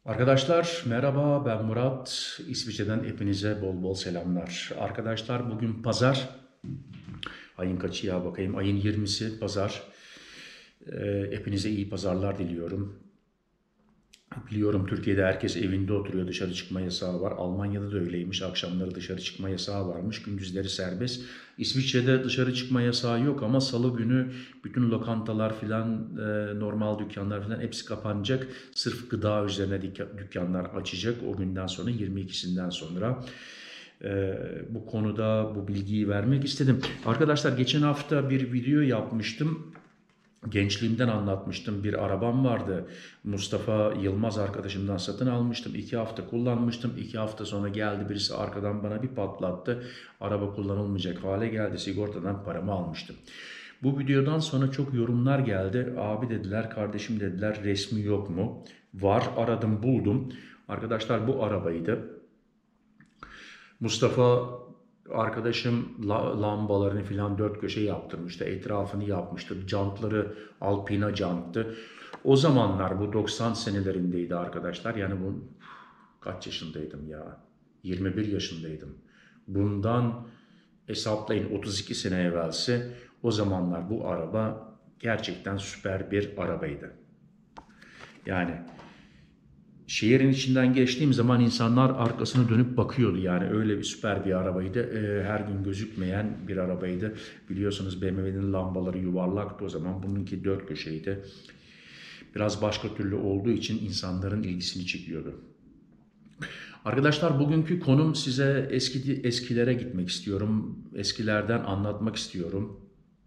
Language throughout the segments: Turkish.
Arkadaşlar merhaba, ben Murat. İsviçre'den hepinize bol bol selamlar. Arkadaşlar bugün pazar. Ayın kaçı ya bakayım? Ayın 20'si pazar. Hepinize iyi pazarlar diliyorum. Biliyorum Türkiye'de herkes evinde oturuyor, dışarı çıkma yasağı var. Almanya'da da öyleymiş, akşamları dışarı çıkma yasağı varmış, gündüzleri serbest. İsviçre'de dışarı çıkma yasağı yok ama salı günü bütün lokantalar filan, normal dükkanlar filan hepsi kapanacak. Sırf gıda üzerine dükkanlar açacak o günden sonra, 22'sinden sonra. Bu konuda bu bilgiyi vermek istedim. Arkadaşlar geçen hafta bir video yapmıştım. Gençliğimden anlatmıştım. Bir arabam vardı. Mustafa Yılmaz arkadaşımdan satın almıştım. 2 hafta kullanmıştım. 2 hafta sonra geldi birisi arkadan bana bir patlattı. Araba kullanılmayacak hale geldi. Sigortadan paramı almıştım. Bu videodan sonra çok yorumlar geldi. Abi dediler, kardeşim dediler, resmi yok mu? Var, aradım buldum. Arkadaşlar bu arabaydı. Mustafa arkadaşım lambalarını filan dört köşe yaptırmıştı. Etrafını yapmıştı. Jantları Alpina janttı. O zamanlar bu 90 senelerindeydi arkadaşlar. Yani bu kaç yaşındaydım ya? 21 yaşındaydım. Bundan hesaplayın 32 sene evvelse, o zamanlar bu araba gerçekten süper bir arabaydı. Yani şehrin içinden geçtiğim zaman insanlar arkasına dönüp bakıyordu. Yani öyle bir süper bir arabaydı. Her gün gözükmeyen bir arabaydı. Biliyorsunuz BMW'nin lambaları yuvarlaktı o zaman. Bununki dört köşeydi. Biraz başka türlü olduğu için insanların ilgisini çekiyordu. Arkadaşlar bugünkü konum, size eskilere gitmek istiyorum. Eskilerden anlatmak istiyorum.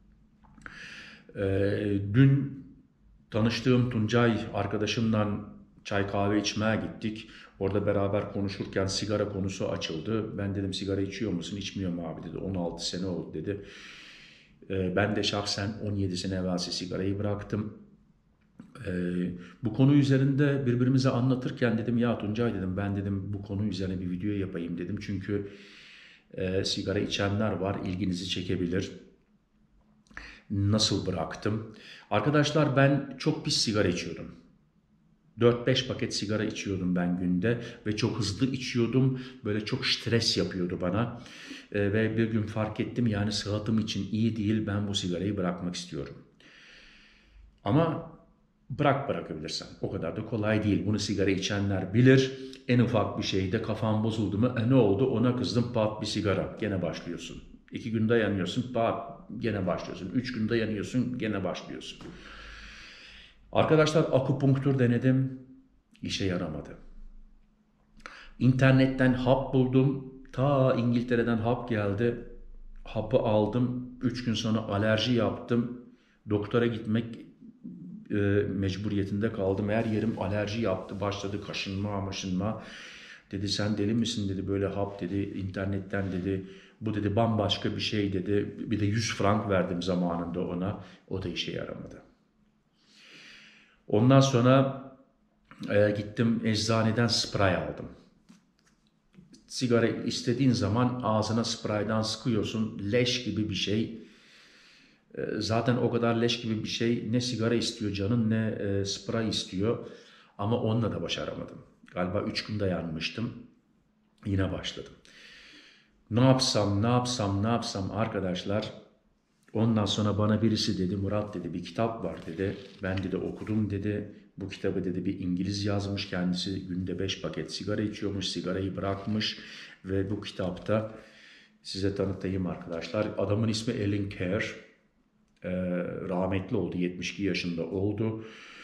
Dün tanıştığım Tuncay arkadaşımla çay kahve içmeye gittik. Orada beraber konuşurken sigara konusu açıldı. Ben dedim sigara içiyor musun? İçmiyorum abi dedi. 16 sene oldu dedi. Ben de şahsen 17 sene evvelsi sigarayı bıraktım. Bu konu üzerinde birbirimize anlatırken dedim ya Tuncay dedim, ben dedim bu konu üzerine bir video yapayım dedim. Çünkü sigara içenler var, ilginizi çekebilir. Nasıl bıraktım? Arkadaşlar ben çok pis sigara içiyordum. 4-5 paket sigara içiyordum ben günde ve çok hızlı içiyordum. Böyle çok stres yapıyordu bana. Ve bir gün fark ettim yani sıhhatim için iyi değil, ben bu sigarayı bırakmak istiyorum. Ama bırakabilirsen. O kadar da kolay değil. Bunu sigara içenler bilir. En ufak bir şeyde kafam bozuldu mu ne oldu, ona kızdım, pat bir sigara. Gene başlıyorsun. 2 gün dayanıyorsun, pat gene başlıyorsun. 3 gün dayanıyorsun, gene başlıyorsun. Arkadaşlar akupunktur denedim. İşe yaramadı. İnternetten hap buldum. Ta İngiltere'den hap geldi. Hapı aldım. 3 gün sonra alerji yaptım. Doktora gitmek mecburiyetinde kaldım. Her yerim alerji yaptı. Başladı kaşınma, maşınma. Dedi sen deli misin dedi, böyle hap dedi internetten dedi. Bu dedi bambaşka bir şey dedi. Bir de 100 frank verdim zamanında ona. O da işe yaramadı. Ondan sonra gittim eczaneden sprey aldım. Sigara istediğin zaman ağzına spraydan sıkıyorsun. Leş gibi bir şey. Zaten o kadar leş gibi bir şey. Ne sigara istiyor canın, ne sprey istiyor. Ama onunla da başaramadım. Galiba 3 gün dayanmıştım. Yine başladım. Ne yapsam arkadaşlar. Ondan sonra bana birisi dedi, Murat dedi, bir kitap var dedi. Ben dedi okudum dedi. Bu kitabı dedi bir İngiliz yazmış. Kendisi günde 5 paket sigara içiyormuş. Sigarayı bırakmış. Ve bu kitapta size tanıtayım arkadaşlar. Adamın ismi Alan Carr. Rahmetli oldu. 72 yaşında oldu.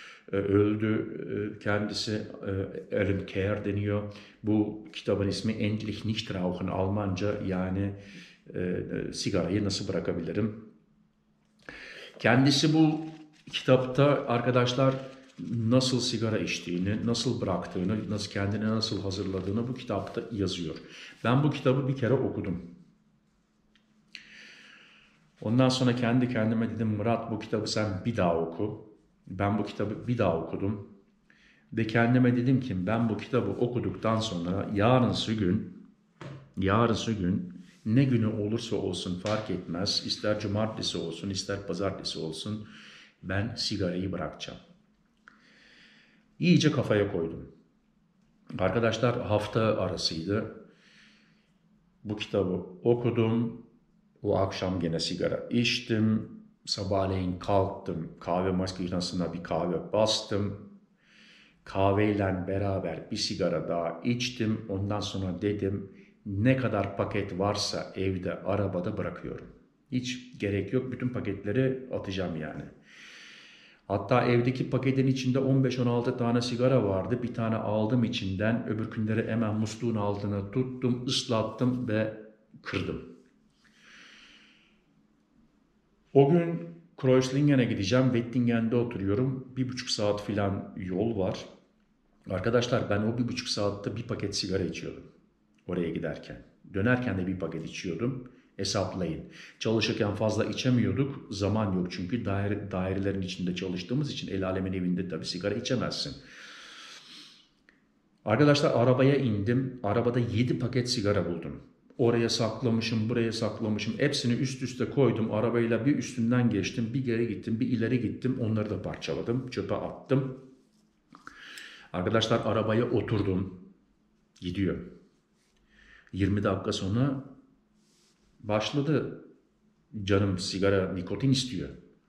Öldü. Kendisi Alan Carr deniyor. Bu kitabın ismi Endlich nicht rauchen, Almanca, yani sigarayı nasıl bırakabilirim? Kendisi bu kitapta arkadaşlar nasıl sigara içtiğini, nasıl bıraktığını, nasıl kendini nasıl hazırladığını bu kitapta yazıyor. Ben bu kitabı bir kere okudum. Ondan sonra kendi kendime dedim Murat bu kitabı sen bir daha oku. Ben bu kitabı bir daha okudum. Ve kendime dedim ki ben bu kitabı okuduktan sonra yarınsı gün ne günü olursa olsun fark etmez. İster cumartesi olsun, ister pazartesi olsun, ben sigarayı bırakacağım. İyice kafaya koydum. Arkadaşlar hafta arasıydı. Bu kitabı okudum. O akşam gene sigara içtim. Sabahleyin kalktım. Kahve makinesine bir kahve bastım. Kahveyle beraber bir sigara daha içtim. Ondan sonra dedim ne kadar paket varsa evde, arabada bırakıyorum. Hiç gerek yok. Bütün paketleri atacağım yani. Hatta evdeki paketin içinde 15-16 tane sigara vardı. Bir tane aldım içinden. Öbür günleri hemen musluğun altına tuttum, ıslattım ve kırdım. O gün Kreuzlingen'e gideceğim. Wettingen'de oturuyorum. 1,5 saat filan yol var. Arkadaşlar ben o 1,5 saatte bir paket sigara içiyordum. Oraya giderken. Dönerken de bir paket içiyordum. Hesaplayın. Çalışırken fazla içemiyorduk. Zaman yok çünkü dairelerin içinde çalıştığımız için el alemin evinde tabii sigara içemezsin. Arkadaşlar arabaya indim. Arabada 7 paket sigara buldum. Oraya saklamışım, buraya saklamışım. Hepsini üst üste koydum. Arabayla bir üstünden geçtim. Bir geri gittim, bir ileri gittim. Onları da parçaladım. Çöpe attım. Arkadaşlar arabaya oturdum. Gidiyor. 20 dakika sonra başladı. Canım sigara, nikotin istiyor.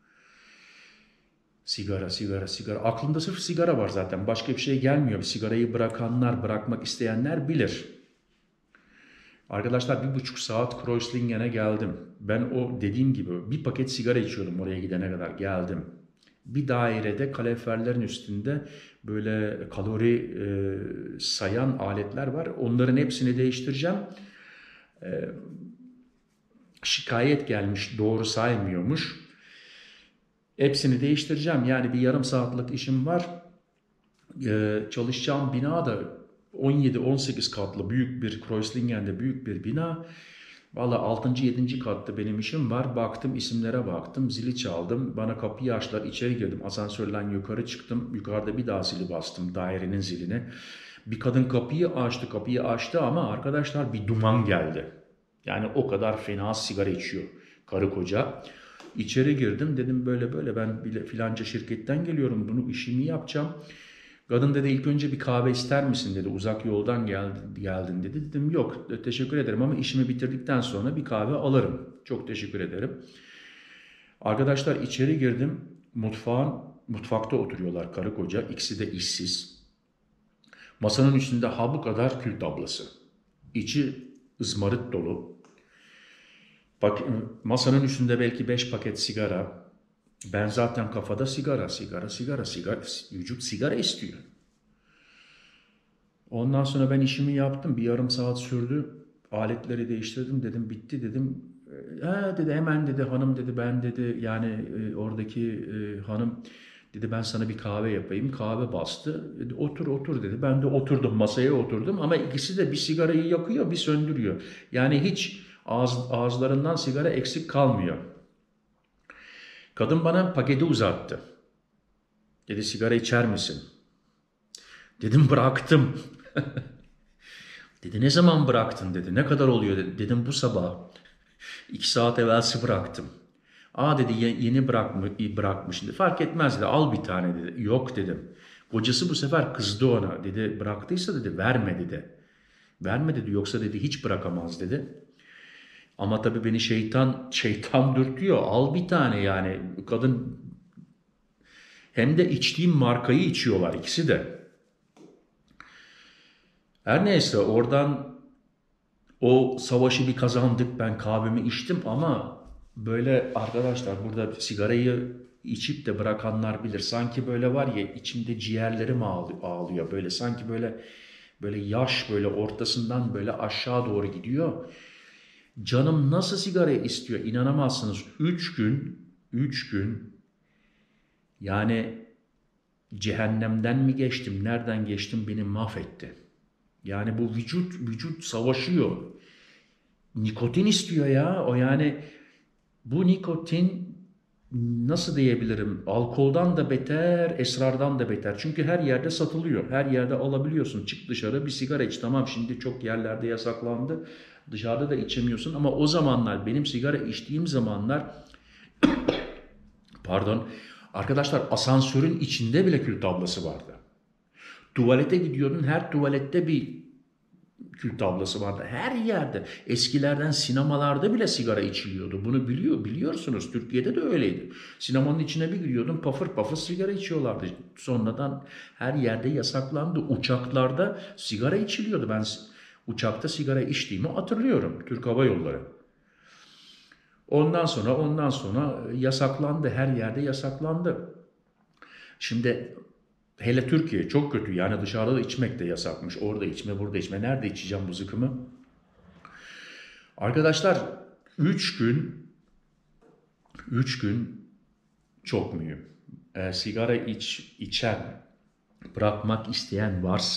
Sigara, sigara, sigara. Aklımda sırf sigara var zaten. Başka bir şey gelmiyor. Sigarayı bırakanlar, bırakmak isteyenler bilir. Arkadaşlar 1,5 saat Kreuzlingen'e geldim. Ben o dediğim gibi bir paket sigara içiyordum oraya gidene kadar geldim. Bir dairede kaloriferlerin üstünde böyle kalori sayan aletler var. Onların hepsini değiştireceğim. Şikayet gelmiş, doğru saymıyormuş. Hepsini değiştireceğim. Yani bir yarım saatlik işim var. Çalışacağım bina da 17-18 katlı büyük bir Kreuzlingen'de büyük bir bina. Valla 6. 7. katta benim işim var. Baktım isimlere baktım. Zili çaldım. Bana kapıyı açtılar. İçeri girdim. Asansörle yukarı çıktım. Yukarıda bir daha zili bastım. Dairenin zilini. Bir kadın kapıyı açtı ama arkadaşlar bir duman geldi. Yani o kadar fena sigara içiyor karı koca. İçeri girdim. Dedim böyle ben filanca şirketten geliyorum. Bunu işimi yapacağım. Kadın dedi ilk önce bir kahve ister misin dedi. Uzak yoldan geldin dedi. Dedim yok teşekkür ederim ama işimi bitirdikten sonra bir kahve alırım. Çok teşekkür ederim. Arkadaşlar içeri girdim. Mutfakta oturuyorlar karı koca. İkisi de işsiz. Masanın üstünde bu kadar kül tablası. İçi ızmarit dolu. Bak, masanın üstünde belki 5 paket sigara. Ben zaten kafada sigara. Vücut sigara istiyor. Ondan sonra ben işimi yaptım. Bir yarım saat sürdü. Aletleri değiştirdim. Dedim bitti dedim. Dedi hemen dedi hanım dedi ben dedi yani oradaki hanım dedi ben sana bir kahve yapayım. Kahve bastı. Dedi, otur dedi. Ben de oturdum masaya oturdum ama ikisi de bir sigarayı yakıyor bir söndürüyor. Yani hiç ağızlarından sigara eksik kalmıyor. Kadın bana paketi uzattı. Dedi sigara içer misin? Dedim bıraktım. Dedi ne zaman bıraktın dedi. Ne kadar oluyor dedi. Dedim bu sabah. 2 saat evvelsi bıraktım. Dedi yeni bırakmış. Dedi. Fark etmez dedi. Al bir tane dedi. Yok dedim. Kocası bu sefer kızdı ona. Dedi bıraktıysa dedi verme dedi. Verme dedi yoksa dedi hiç bırakamaz dedi. Ama tabii beni şeytan dürtüyor. Al bir tane yani. Kadın hem de içtiğim markayı içiyorlar ikisi de. Her neyse oradan o savaşı bir kazandık. Ben kahvemi içtim ama böyle arkadaşlar burada sigarayı içip de bırakanlar bilir. Sanki böyle var ya içimde ciğerlerim ağlıyor. Böyle sanki böyle yaş böyle ortasından böyle aşağı doğru gidiyor. Canım nasıl sigara istiyor inanamazsınız. 3 gün yani cehennemden mi geçtim nereden geçtim beni mahvetti. Yani bu vücut savaşıyor. Nikotin istiyor ya. O yani bu nikotin nasıl diyebilirim? Alkoldan da beter, esrardan da beter. Çünkü her yerde satılıyor. Her yerde alabiliyorsun. Çık dışarı bir sigara iç. Tamam şimdi çok yerlerde yasaklandı. Dışarıda da içemiyorsun ama o zamanlar benim sigara içtiğim zamanlar pardon arkadaşlar asansörün içinde bile kül tablası vardı. Tuvalete gidiyordun, her tuvalette bir kül tablası vardı. Her yerde. Eskilerden sinemalarda bile sigara içiliyordu. Bunu biliyorsunuz. Türkiye'de de öyleydi. Sinemanın içine bir giriyordun, pafır pafır sigara içiyorlardı. Sonradan her yerde yasaklandı. Uçaklarda sigara içiliyordu. Ben uçakta sigara içtiğimi hatırlıyorum. Türk Hava Yolları. Ondan sonra yasaklandı. Her yerde yasaklandı. Şimdi hele Türkiye çok kötü. Yani dışarıda da içmek de yasakmış. Orada içme, burada içme. Nerede içeceğim bu zıkkımı? Arkadaşlar 3 gün çok mühim. Sigara içen, bırakmak isteyen varsa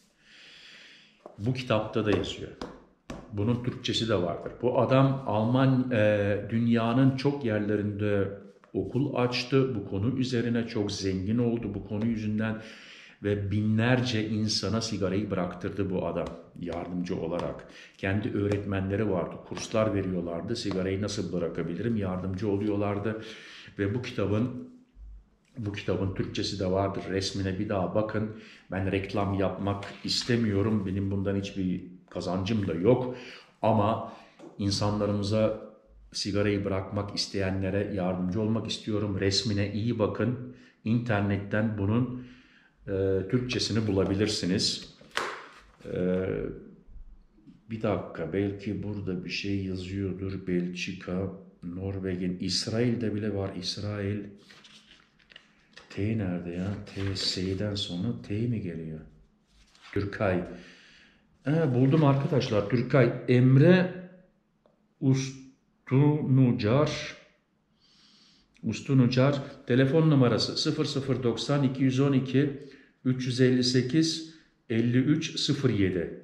bu kitapta da yazıyor. Bunun Türkçesi de vardır. Bu adam dünyanın çok yerlerinde okul açtı. Bu konu üzerine çok zengin oldu bu konu yüzünden ve binlerce insana sigarayı bıraktırdı bu adam yardımcı olarak. Kendi öğretmenleri vardı, kurslar veriyorlardı. Sigarayı nasıl bırakabilirim yardımcı oluyorlardı ve bu kitabın Türkçesi de vardır. Resmine bir daha bakın. Ben reklam yapmak istemiyorum. Benim bundan hiçbir kazancım da yok. Ama insanlarımıza sigarayı bırakmak isteyenlere yardımcı olmak istiyorum. Resmine iyi bakın. İnternetten bunun Türkçesini bulabilirsiniz. Bir dakika, belki burada bir şey yazıyordur. Belçika, Norveç'in, İsrail'de bile var. İsrail. T nerede ya? T, S'den sonra T mi geliyor? Türkay. Buldum arkadaşlar. Türkay. Emre Ustunucar. Telefon numarası 0090 212 358 5307.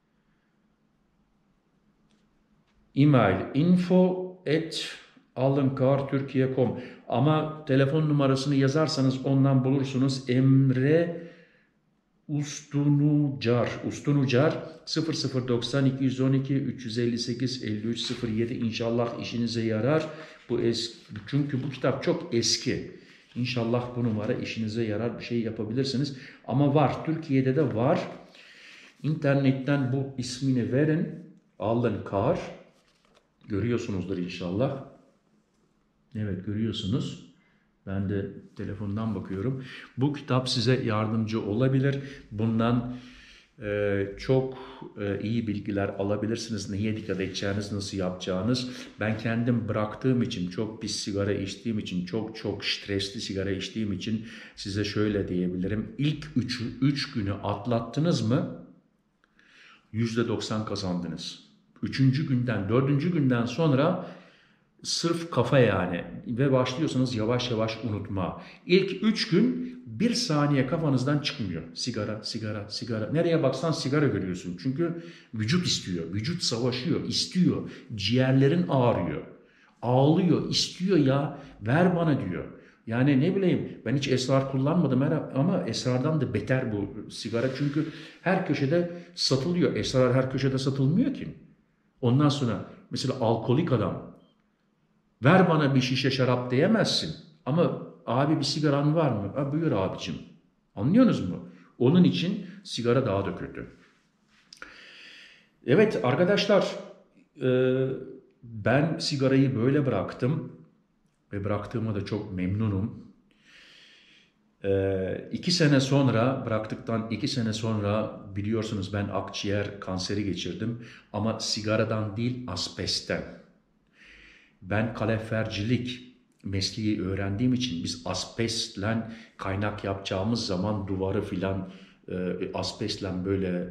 E-mail info@alınkartürkiye.com. Ama telefon numarasını yazarsanız ondan bulursunuz. Emre Ustunucar 0090 212 358 5307. İnşallah işinize yarar. Çünkü bu kitap çok eski. İnşallah bu numara işinize yarar, bir şey yapabilirsiniz. Ama var, Türkiye'de de var. İnternetten bu ismini verin. Alınkar. Görüyorsunuzdur inşallah. Evet, görüyorsunuz. Ben de telefondan bakıyorum. Bu kitap size yardımcı olabilir. Bundan çok iyi bilgiler alabilirsiniz. Neye dikkat edeceğiniz, nasıl yapacağınız. Ben kendim bıraktığım için, çok pis sigara içtiğim için, çok stresli sigara içtiğim için size şöyle diyebilirim. İlk 3 günü atlattınız mı %90 kazandınız. 3. günden, 4. günden sonra sırf kafa yani ve başlıyorsanız yavaş yavaş unutma. İlk 3 gün 1 saniye kafanızdan çıkmıyor. Sigara. Nereye baksan sigara görüyorsun. Çünkü vücut istiyor, vücut savaşıyor, istiyor. Ciğerlerin ağrıyor, ağlıyor, istiyor ya ver bana diyor. Yani ne bileyim ben hiç esrar kullanmadım ama esrardan da beter bu sigara. Çünkü her köşede satılıyor. Esrar her köşede satılmıyor ki. Ondan sonra mesela alkolik adam ver bana bir şişe şarap diyemezsin. Ama abi bir sigaran var mı? Ha, buyur abicim. Anlıyorsunuz mu? Onun için sigara daha da kötü. Evet arkadaşlar ben sigarayı böyle bıraktım. Ve bıraktığıma da çok memnunum. 2 sene sonra, bıraktıktan 2 sene sonra biliyorsunuz ben akciğer kanseri geçirdim. Ama sigaradan değil asbestten. Ben kalorifercilik mesleği öğrendiğim için biz asbestle kaynak yapacağımız zaman duvarı filan asbestle böyle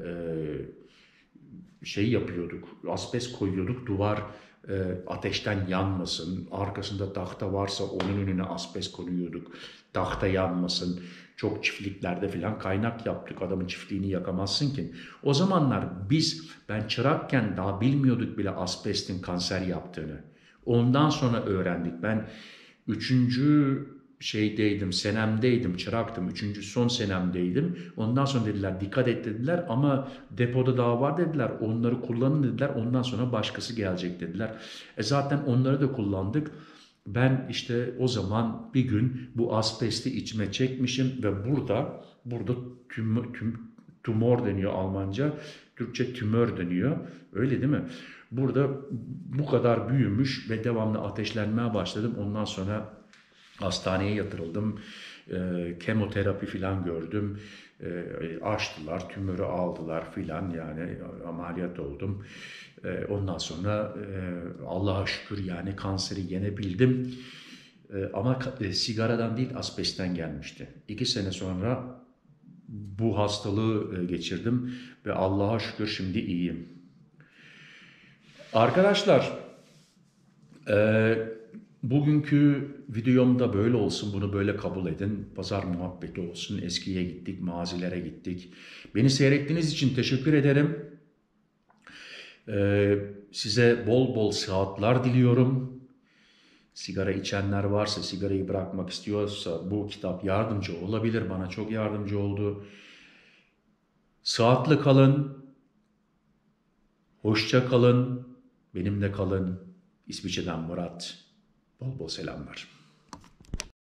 şey yapıyorduk. Asbest koyuyorduk, duvar ateşten yanmasın. Arkasında tahta varsa onun önüne asbest koyuyorduk. Tahta yanmasın. Çok çiftliklerde filan kaynak yaptık. Adamın çiftliğini yakamazsın ki. O zamanlar ben çırakken daha bilmiyorduk bile asbestin kanser yaptığını. Ondan sonra öğrendik. Ben 3. senemdeydim, çıraktım. 3. son senemdeydim. Ondan sonra dediler dikkat et dediler ama depoda daha var dediler. Onları kullanın dediler. Ondan sonra başkası gelecek dediler. Zaten onları da kullandık. Ben işte o zaman bir gün bu asbesti içime çekmişim ve burada tumor deniyor Almanca, Türkçe tümör deniyor. Öyle değil mi? Burada bu kadar büyümüş ve devamlı ateşlenmeye başladım. Ondan sonra hastaneye yatırıldım. Kemoterapi filan gördüm. Açtılar, tümörü aldılar filan, yani ameliyat oldum. Ondan sonra Allah'a şükür yani kanseri yenebildim. Ama sigaradan değil, asbestten gelmişti. 2 sene sonra bu hastalığı geçirdim ve Allah'a şükür şimdi iyiyim. Arkadaşlar, bugünkü videomda böyle olsun, bunu böyle kabul edin. Pazar muhabbeti olsun, eskiye gittik, mazilere gittik. Beni seyrettiğiniz için teşekkür ederim. Size bol bol sıhhatler diliyorum. Sigara içenler varsa, sigarayı bırakmak istiyorsa bu kitap yardımcı olabilir. Bana çok yardımcı oldu. Sıhhatli kalın, hoşça kalın, benimle kalın. İsviçre'den Murat. Bol bol selamlar.